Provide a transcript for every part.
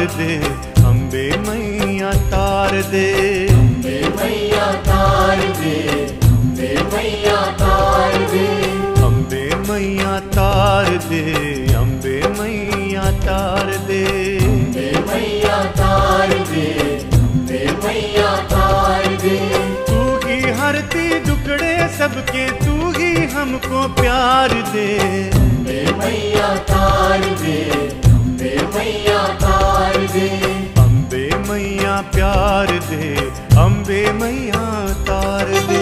दे, अम्बे मैया तार दे। अम्बे मैया तार दे, अम्बे मैया तार दे। अम्बे मैया तार दे, अम्बे मैया तार दे। अम्बे मैया तार दे, अम्बे मैया तार दे। तू ही हरती दुखड़े सबके, तू ही हमको प्यार दे। अम्बे मैया तार दे, अम्बे मैया तार दे। अम्बे मैया प्यार दे, अम्बे मैया तार दे।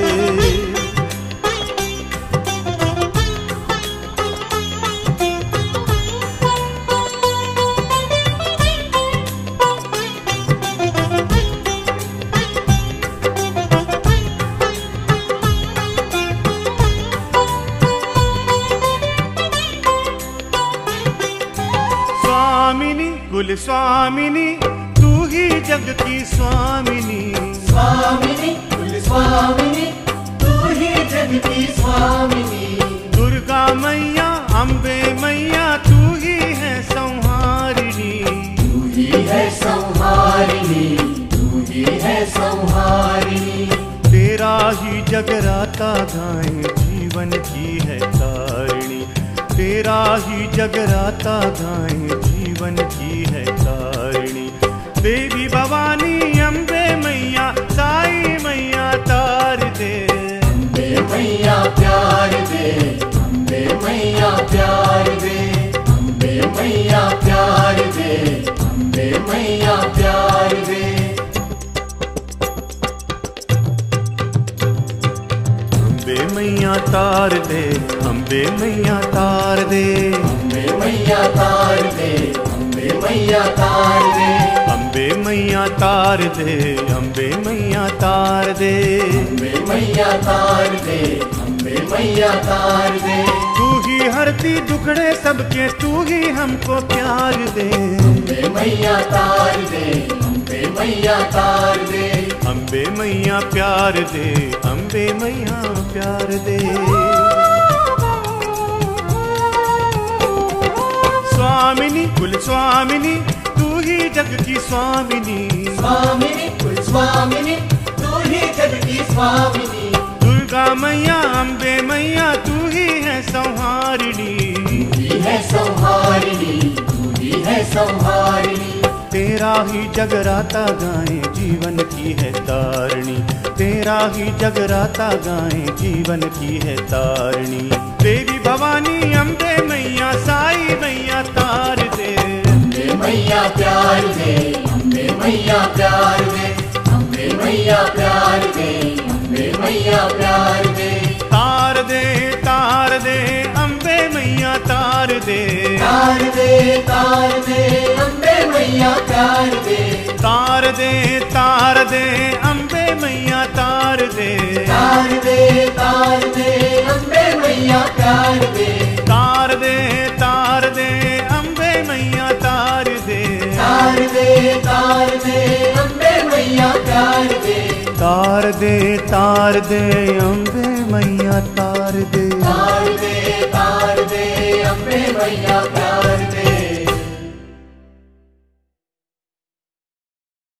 स्वामिनी कुल स्वामिनी, तू ही जग की स्वामिनी। स्वामिनी कुल स्वामिनी, तू ही जग की स्वामिनी। दुर्गा मैया अम्बे मैया, तू ही है संहारिणी। तू ही है संहारिणी, तू ही है संहारिणी। तेरा ही जगराता गाएं, जीवन की है तारिणी। तेरा ही जगराता गाएं, जीवन की है तारिणी। देवी भवानी अम्बे मैया, साई मैया तार दे। अम्बे मैया प्यार दे, अम्बे मैया प्यार दे। अम्बे मैया प्यार दे, अम्बे मैया प्यार दे। अम्बे मैया तार दे, अम्बे मैया तार दे। अम्बे मैया तार दे, अम्बे मैया तार दे। अम्बे मैया तार दे, अम्बे मैया तार दे। अम्बे मैया तार दे, अम्बे मैया तार दे। तू ही हरती दुखड़े सबके, तू ही हमको प्यार दे। अम्बे मैया तार दे, अम्बे मैया तार दे। अम्बे मैया प्यार दे, अम्बे मैया प्यार दे। स्वामिनी कुल स्वामिनी, तू ही जग की स्वामिनी। स्वामिनी कुल स्वामिनी, तू ही जग की स्वामिनी। दुर्गा मैया अम्बे मैया, तू ही है संहारिणी। तू ही है संहारिणी, तू ही है संहारिणी। तेरा ही जगराता गाएं, जीवन की है तारिणी। तेरा ही जगराता गाएं, जीवन की है तारिणी। देवी भवानी अम्बे मैया, साई मैया तार दे। अम्बे मैया प्यार दे, अम्बे मैया प्यार दे। अम्बे मैया प्यार दे, अम्बे मैया प्यार दे। तार दे, तार दे, अम्बे मैया तार दे। तार दे, तार दे, अम्बे मैया प्यार दे। तार दे, तार दे, अम्बे मैया तार दे। तार दे, तार दे, अम्बे मैया प्यार दे। तार दे, तार दे, अम्बे मैया तार दे। तार दे, तार दे, अम्बे मैया प्यार दे। तार दे, तार दे, अम्बे मैया तार दे। तार दे, तार दे, अम्बे मैया प्यार